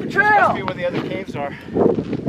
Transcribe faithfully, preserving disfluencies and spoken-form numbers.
trail. This must be where the other caves are.